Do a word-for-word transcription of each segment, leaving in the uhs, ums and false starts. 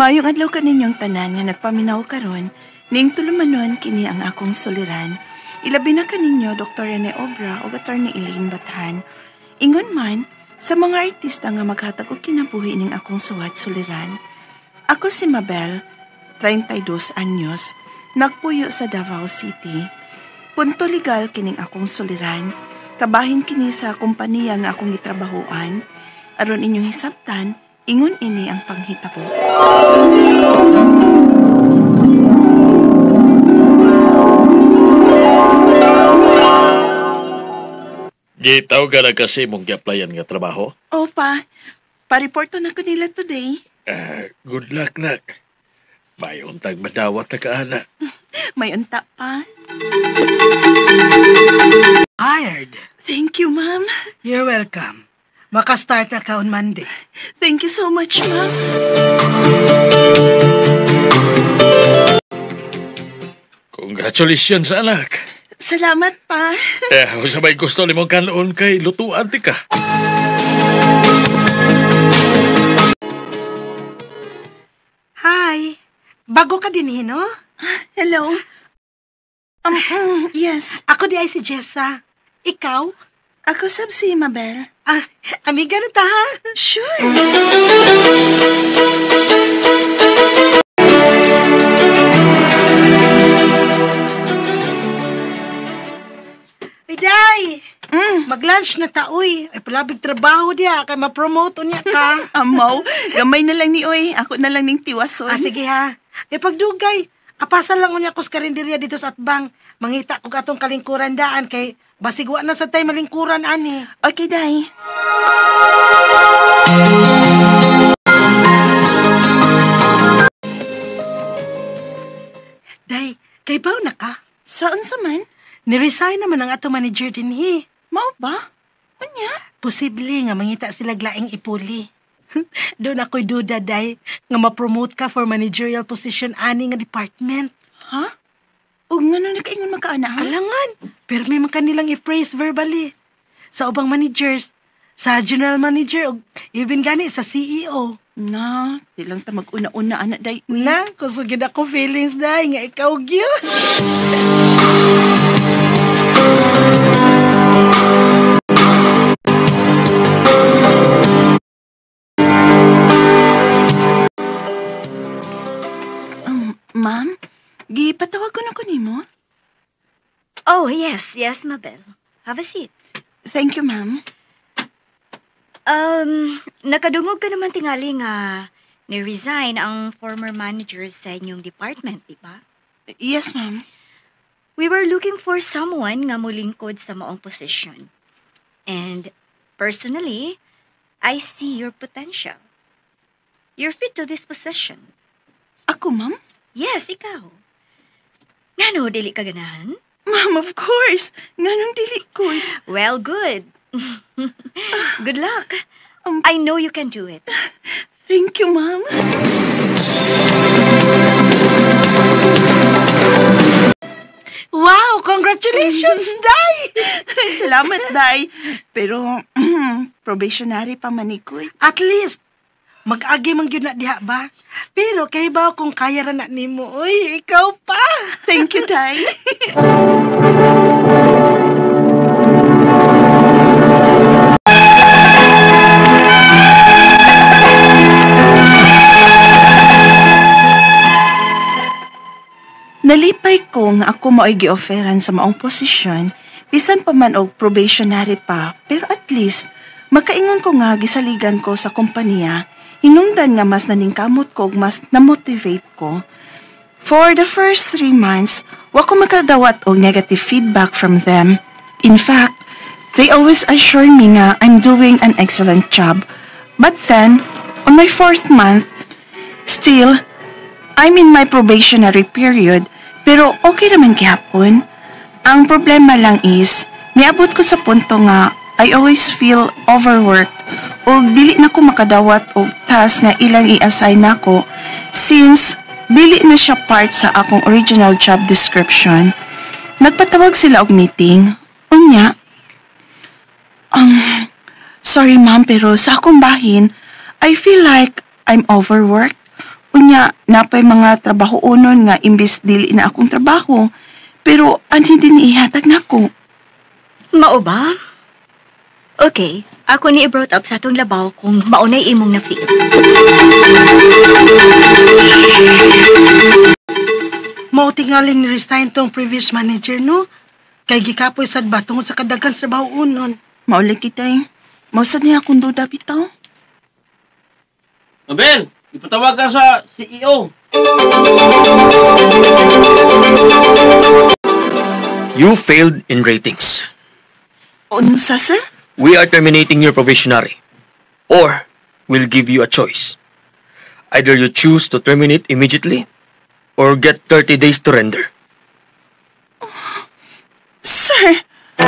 Mayong adlaw kaninyong tanan nga nagpaminaw karon, ning tulumanon kini ang akong suliran. Ilabi na kaninyo Doktor Rene Obra o Attorney Elaine Bathan. Ingon man sa mga artista nga maghatag og kinabuhi ning akong suwat suliran. Ako si Mabel, thirty-two anyos, nagpuyo sa Davao City. Punto legal kining akong suliran. Kabahin kini sa kompanya nga akong gitrabahoan. Aron inyong hisabtan, ingon ini ang panghitabo. Gitaw ka na kasi mong gi-applyan nga trabaho? Opa, pa-reporto na ko nila today. Uh, good luck, nak. May untag madawat na kaana. May unta pa. Hired. Thank you, ma'am. You're welcome. Makastart na ka on Monday. Thank you so much, ma'am. Congratulations, anak. Salamat pa. Eh, kung sabay gusto ni mong kanoon kay lutuan ti ka. Hi. Bago ka din, no? Hello. Um, um, yes. Ako di ay si Jessa. Ikaw? Ako sab si Mabel. Ah, amiga na ta, ha? Sure. Ay, Day! Mm. Mag-lunch na ta, uy. Ay, palabig trabaho diya. Kaya ma-promote unya ka. Amaw, gamay na lang ni Oy. Ako na lang ning tiwason. Ah, sige ha. E pagdugay, apasan lang unya ko sa karinderya dito sa Atbang. Mangita ko katong kalingkuran daan kay basigwa na sa tay malingkuran, ani. Okay, Day. Day, kay baw na ka? Saan sa man? Niresign naman ang ato manager din, hi. Mao ba? Unya? Posible nga mangita sila glaing ipuli. Doon ako'y duda, Day, nga ma-promote ka for managerial position ani nga department. Ha? O nga nung nakaingon makaana, ha? Alangan, pero may man kanilang i-praise verbally. Sa ubang managers, sa general manager, o even gani sa C E O. Na, di lang ta mag-una-una, anak, Day. Na, kusugid ako feelings, Day, nga ikaw gyud. Ma'am, gipatawag ko na ko nimo. Oh, yes, yes, Mabel. Have a seat. Thank you, ma'am. Um, nakadungog ka naman tingali nga ni-resign ang former manager sa inyong department, di ba? Yes, ma'am. We were looking for someone nga mulingkod sa maong position. And personally, I see your potential. You're fit to this position. Ako, ma'am? Yes, ikaw. Ngano, dili ka ganahan? Ma'am, of course. Nganong dili ko. Well, good. Good luck. Um, I know you can do it. Thank you, ma'am. Wow, congratulations, Day! Salamat, Day. Pero, probationary pa manikoy. At least, mag-agi man gyud na diha ba? Pero kay ba kung kaya ra na nimo, uy, ikaw pa. Thank you, Day. Nalipay ko nga ako mao'y gi-offeran sa maong posisyon, bisan pa man og probationary pa, pero at least, makaingon ko nga gisaligan ko sa kompanya. Hinungdan nga mas naningkamot ko, mas na-motivate ko. For the first three months, wa ko makadawat og negative feedback from them. In fact, they always assure me nga I'm doing an excellent job. But then, on my fourth month, still, I'm in my probationary period, pero okay naman gihapon. Ang problema lang is, niabot ko sa punto nga I always feel overworked o dili na ko makadawat og task nga ilang i-assign nako since dili na siya part sa akong original job description. Nagpatawag sila og meeting. Unya, um, sorry ma'am pero sa akong bahin, I feel like I'm overworked. Unya, napay mga trabaho unon nga imbis dili na akong trabaho, pero anhin din ihatag na ako. Mao ba? Okay, ako ni i-brought up sa atong labaw kung maunay imong na-feel. Mao tingaling ni resign tong previous manager, no? Kay gikapoy sad ba tungod sa kadaghan sa trabaho unon. Maulit kitay. Mausad niya akong duda bitaw. Mabel, ipatawag ka sa C E O. You failed in ratings. Unsa, sir? We are terminating your probationary. Or, we'll give you a choice. Either you choose to terminate immediately, or get thirty days to render. Sir!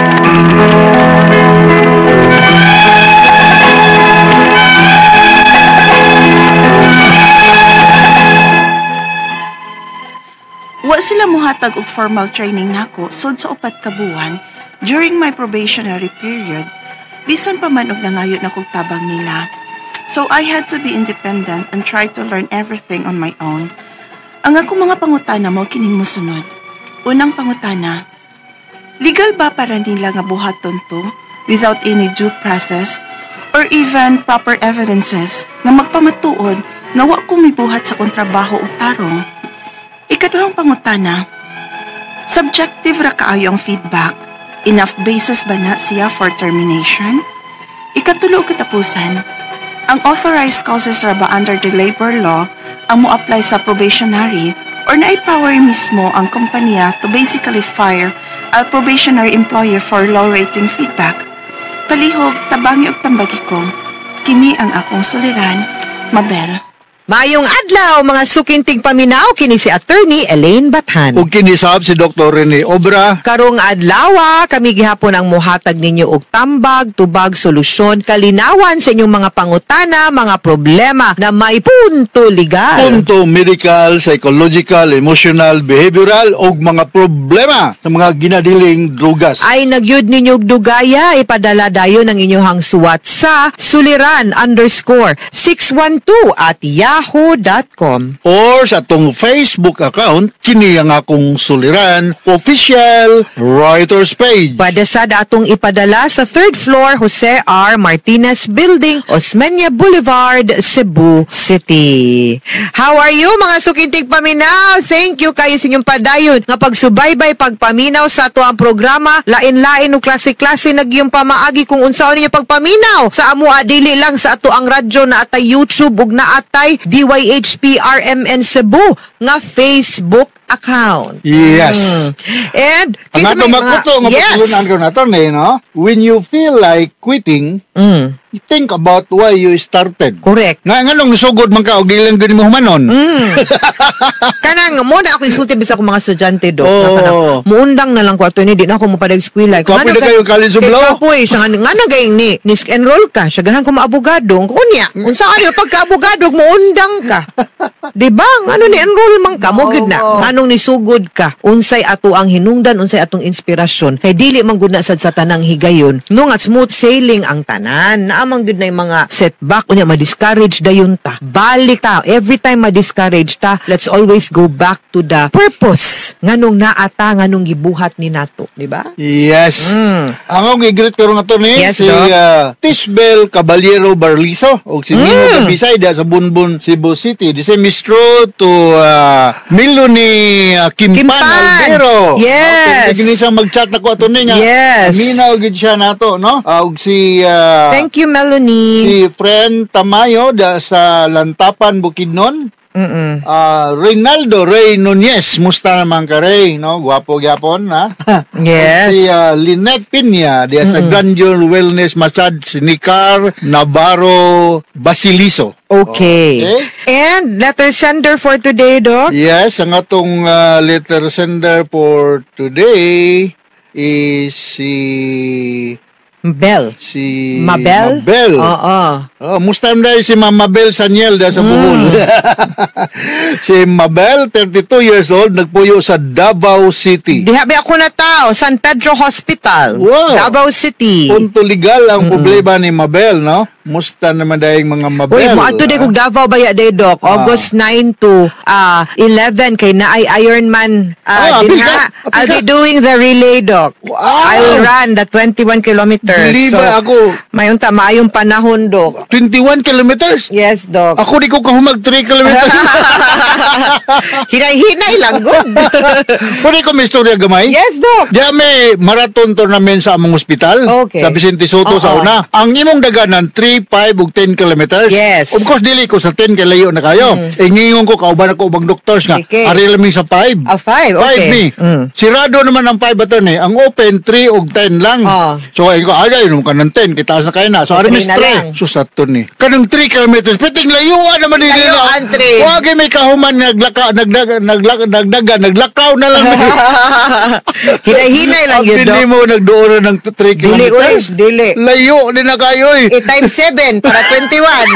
Wa sila muhatag og formal training nako sud sa upat ka buwan during my probationary period, bisan pa man og nangayo na kog tabang nila. So I had to be independent and try to learn everything on my own. Ang ako mga pangutana mo kining mosunod. Unang pangutana, legal ba para nila nga buhaton to without any due process or even proper evidences nga magpamatuod nga wa ko mibuhat sa kontrabaho o tarong? Ikaduhang pangutana, subjective ra kaayo ang feedback. Enough basis ba na siya for termination? Ikatulo katapusan, ang authorized causes ra ba under the labor law ang mo-apply sa probationary or na-power mismo ang kompanya to basically fire a probationary employer for low rating feedback? Palihog, tabangi og tambagi ko. Kini ang akong suliran, Mabel. Mayong adlaw, mga sukintig paminaw, kini si Attorney Elaine Bathan. Ug kinisab si Doctor Rene Obra. Karong adlaw, kami gihapon ang muhatag ninyo og tambag, tubag, solusyon, kalinawan sa inyong mga pangutana, mga problema na may punto legal. Punto medical, psychological, emotional, behavioral ug mga problema sa mga ginadiling drugas. Ay nagyud ninyo og dugaya, ipadala dayon ang inyong suwat sa suliran underscore six one two at yahoo dot com. Or sa atong Facebook account, kini ang akong suliran, official writers page. Pwede sad atong ipadala sa third floor Jose R. Martinez Building, Osmeña Boulevard, Cebu City. How are you mga sukintig paminaw? Thank you kayo sa inyong padayon nga pagsubaybay, pagpaminaw sa ato ang programa. Lain-lain o klase-klase nagyong pamaagi kung unsaon ninyo pagpaminaw. Sa amo adili lang sa ato ang radyo na atay YouTube ug na atay D Y H P R M N Cebu nga Facebook account. Yes. Mm. And Ang kinsa ato may makuto nga yes. pagtulunan ko nato ni, no? When you feel like quitting, Mm. you think about why you started. Correct. Nga nga nung sugod man ka og dili lang gani mo humanon. Mm. Kanang mo na ako insulti bisa ko mga estudyante do. Oo. Kanang muundang na lang ko ato ni di na ako mo padag eskwela. Kapoy na kayo college of law. Kapoy siya nga nga gayeng ni ni enroll ka siya ganahan ko maabogado. Kunya, unsa ka niya pagka-abogado muundang ka. Di ba? Ano ni enroll man ka mo gid na. Anong ni sugod ka? Unsay ato ang hinungdan, unsay atong inspirasyon. Kay dili man gud na sad sa tanang higayon. No nga smooth sailing ang tanan. Naamang gud na yung mga setback unya ma-discourage dayon ta. Balik ta. Every time ma-discourage ta, let's always go back to the purpose nganong naata nganong gibuhat ni nato, di ba? Yes. Mm. Ang akong i-greet karon nga to ni Yes, si Doc. uh, Tisbel Caballero Barliso o si Nino Mm. Gabisay da sa Bunbun, Cebu City. The same is true to uh, Milo ni uh, Kimpan, Kimpan. Albero. Yes. Okay, gini siya mag-chat na ko ato ni nga. Yes. Aminaw gid siya nato, no? Uh, og si uh, Thank you, Melanie. si friend Tamayo da sa Lantapan, Bukidnon. Mm-mm. Ah, Reynaldo Ray Nunez, musta naman ka Ray, no? Gwapo gyapon, ha? Yes. Si uh, Lynette Piña, diya sa Grandeur Wellness Massage, Sinicar Navarro Basiliso. Okay. Okay. And letter sender for today, Doc? Yes, ang atong uh, letter sender for today is si Bell. si Mabel? Mabel. Oo. Oh, musta dahil si Mama Mabel Saniel da sa Bohol. Si Mabel, thirty-two years old, nagpuyo sa Davao City. Dihabi ako na tao, San Pedro Hospital, Wow. Davao City. Punto legal ang problema ni Mabel, no? Musta naman dahil mga mabel. Uy, mo ato di kog Davao baya day Doc. Ah. August nine to uh, eleven kay na ay Ironman uh, Ah, din apil ha. ka? Apil I'll be ka? doing the relay Doc. Wow. I will run the twenty-one kilometers. Bili ba ako? May unta maayong panahon Doc. twenty-one kilometers? Yes Doc. Ako di ko kahumag three kilometers. Hinay-hinay lang good. Pwede ko may istorya gamay? Yes Doc. Diya may marathon tournament sa among ospital. Okay. Sa Vicente Soto sa Oo. una. Ang imong daganan, three, five, ug ten kilometers. Yes. Of course, dili ko sa ten kay layo na kayo. Mm. Eh, ngingon ko, kauban ako ubang doctors nga. Okay. Ari laming sa five. Ah, five, Five okay. ni. Mm. Sirado naman ang five baton eh. Ang open, three ug ten lang. Ah. So, ay ko, ay, ay, ka ng ten, kitaas na kayo na. So, So, ari three mis na three. lang. So, sa to ni. Kanang three kilometers, piting layuan naman nila. Layuan, three. Huwag may kahuman, naglaka, nagdaga, nagdaga, nagdaga, naglakaw na lang. Hinay-hinay lang yun Ang pili Doc. mo nagdoon ng three Dili uy, kilometers. dili. Layo din na kayo eh. Eh, times seven para twenty-one.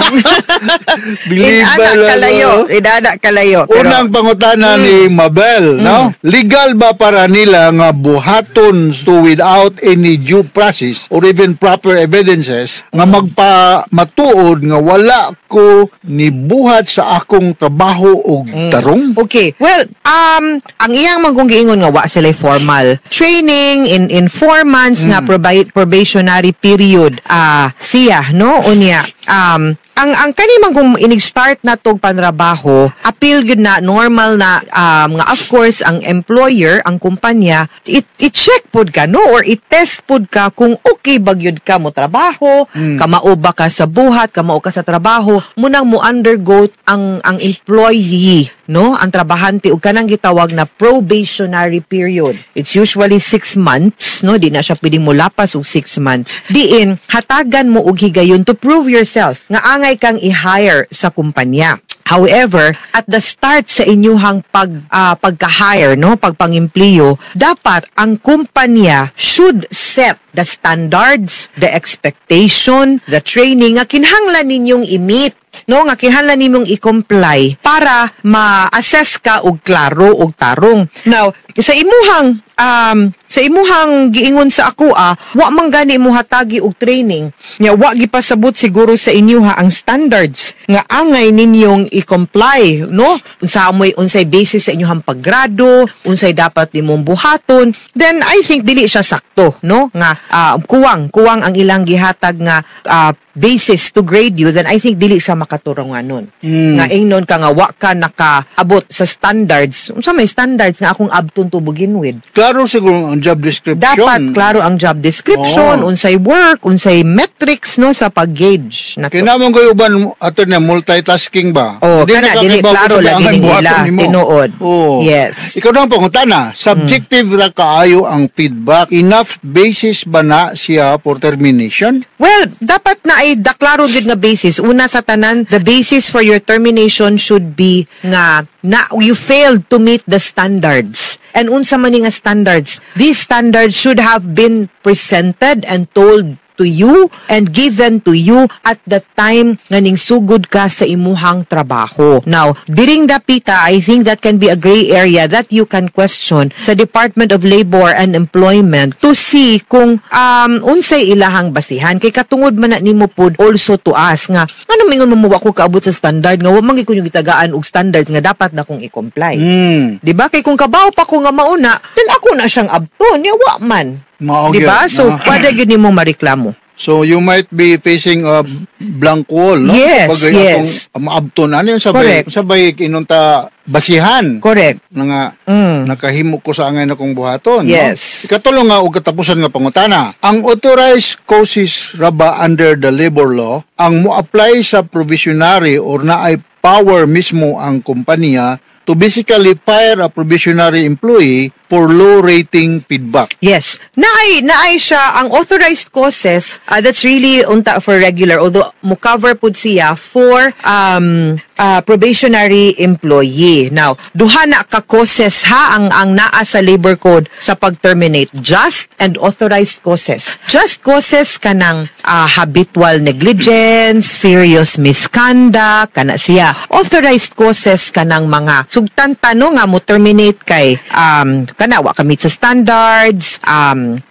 Believe Inana ba, kalayo. ano? Inana kalayo. Pero, Unang pangutana ni Mabel, no? Legal ba para nila nga buhaton to without any due process or even proper evidences nga magpa matuod nga wala ko nibuhat sa akong trabaho og tarong? okay. Well, um, ang iyang manggong giingon nga wa sila formal training in in four months nga probi- probationary period. Ah, siya no unya. Um, ang ang kani man kung inig-start na tog panrabaho, appeal gyud na normal na um, nga of course ang employer, ang kumpanya, it i-check pod ka no or i-test pod ka kung okay ba gyud ka mo trabaho, kamao ba ka sa buhat, kamao ka sa trabaho, munang mo undergo ang ang employee no ang trabahante ug kanang gitawag na probationary period. It's usually six months no di na siya pwedeng molapas og six months. Diin hatagan mo og higayon to prove yourself nga angay kang i-hire sa kumpanya. However, at the start sa inyuhang pag ah, pagka-hire no pagpangempleyo, dapat ang kumpanya should set the standards, the expectation, the training nga kinahanglan ninyong i-meet no nga kinahanglan nimong i-comply para ma-assess ka og klaro og tarong. Now, sa imuhang um sa imuhang giingon sa ako ah, wa man gani mo hatagi og training. Nya wa gipasabot siguro sa inyo ha ang standards nga angay ninyong i-comply no unsa amoy unsay basis sa inyong paggrado, unsay dapat nimong buhaton, then I think dili siya sakto no nga ah, kuwang kuwang ang ilang gihatag nga ah, basis to grade you, then I think dili siya makaturungan nun. Mm. Nga ingnon ka nga wa ka nakaabot sa standards. Unsa may standards nga akong abton to begin with. Klaro siguro ang job description. Dapat klaro ang job description, Oo. unsay work, unsay metrics no sa pag-gauge na to. Kinamang ko uban ato na multitasking ba? Oh, Hindi kana na dili kakaibaw klaro kung lagi sabihan ning buhaton ila nimo. tinuod. Oh. Yes. Ikaw na ang pangutana, subjective ra kaayo ang feedback. Enough basis ba na siya for termination? Well, dapat na ay daklaro gid nga basis. Una sa tanan, the basis for your termination should be nga na you failed to meet the standards. And unsa man ni nga standards? These standards should have been presented and told to you and given to you at the time nga ning sugod ka sa imuhang trabaho. Now, during dapita, I think that can be a gray area that you can question sa Department of Labor and Employment to see kung um, unsay ilahang basihan. Kay katungod man na nimo pod also to us nga, ano mingon mo ko kaabot sa standard nga, wa man gyud ko yung gitagaan og standards nga dapat na kong i-comply. Hmm. Di ba? Kay kung kabaw pa ko nga mauna, then ako na siyang abton. Ya, wa man. Mao Di ba? gyud. So, Ah. pwede yun nimong mareklamo. So you might be facing a blank wall, no? Yes, Kapag yes. atong maabton, ano yung sabay, Correct. sabay inunta basihan. Correct. Na nga, Mm. nakahimo ko sa angay na kong buhaton. Yes. No? Ikatulong nga, og katapusan nga pangutana. Ang authorized causes raba under the labor law, ang mo-apply sa provisionary or na ay power mismo ang kumpanya to basically fire a provisionary employee for low rating feedback. Yes. Naay, naay siya, ang authorized causes, uh, that's really unta for regular, although mo cover pud siya for um, uh, probationary employee. Now, duha na ka causes ha, ang, ang naa sa labor code sa pag-terminate. Just and authorized causes. Just causes kanang uh, habitual negligence, serious misconduct, kana siya. Authorized causes kanang mga sugtan tanong nga mo terminate kay um, kana wa ka meet sa standards, um,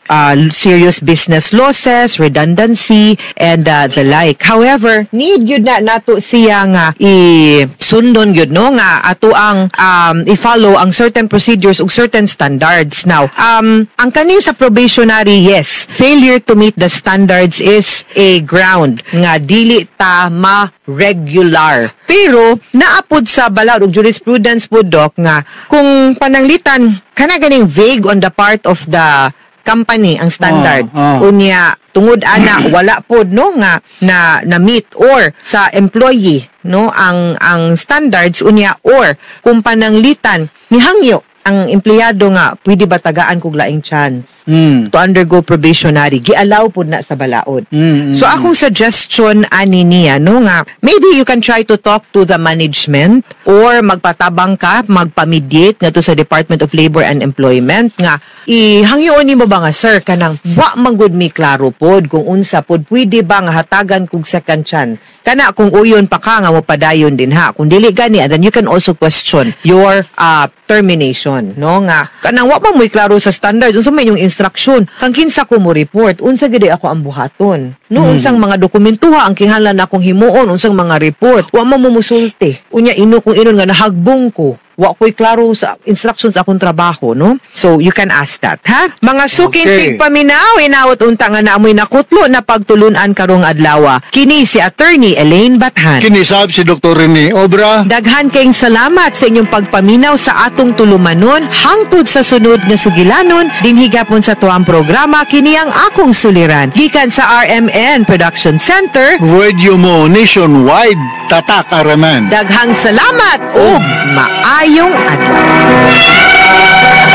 uh, serious business losses, redundancy, and uh, the like. However, need yun na nato siya nga i-sundon yun, no? Nga ato ang um, i-follow ang certain procedures ug certain standards. Now, um, ang kaning sa probationary, yes, failure to meet the standards is a ground nga dili ta ma-regular. Pero, naapod sa balaod ug jurisprudence po, Doc, nga kung pananglitan, kana ganing vague on the part of the company ang standard. Oh, oh. Unya, tungod ana wala pod no nga na na meet or sa employee no ang ang standards unya or kung pananglitan nihangyo ang empleyado nga pwede ba tagaan kog laing chance Mm. to undergo probationary gialaw pod na sa balaod. Mm, mm, So akong suggestion ani niya no nga maybe you can try to talk to the management or magpatabang ka magpa-mediate ngadto sa Department of Labor and Employment nga ihangyoon nimo ba nga sir kanang wa man gud mi klaro pod kung unsa pod pwede ba nga hatagan kog second chance kana kung uyon pa ka nga mo padayon din ha kung dili gani and then you can also question your uh, termination no nga kanang wa man mo klaro sa standards unsa may yung instruction kang kinsa ko mo report unsa gid ako ang buhaton no Hmm. unsang mga dokumentuha ang kinahanglan akong himuon unsang mga report wa man mo musulti unya ino kung inon nga nahagbong ko wa ko'y klaro sa instructions akong trabaho, no? So, you can ask that, ha? Mga sukintig Okay. paminaw, inawat unta nga na amoy nakutlo na pagtulunan karong adlawa. Kini si Attorney Elaine Bathan. Kinisab si Doktor Rene Obra. Daghan kayong salamat sa inyong pagpaminaw sa atong tulumanon hangtod sa sunod nga sugilanon dinhi gapon sa tuang programa kini ang akong suliran gikan sa R M N Production Center. Radio mo nationwide, Tatak Araman. Daghang salamat ug maayong adlaw.